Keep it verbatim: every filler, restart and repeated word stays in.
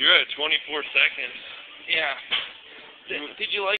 You're at twenty-four seconds. Yeah. Did, did you like